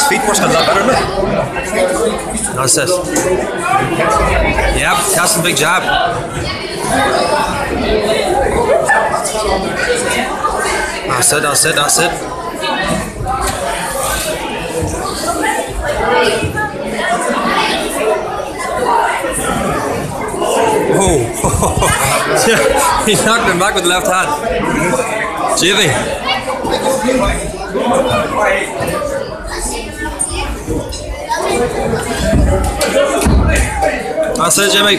his feet works a lot better, isn't it? That's it. Yep, that's the big jab. That's it, that's it, that's it. Oh, he knocked him back with the left hand. Jimmy. That's it, Jimmy.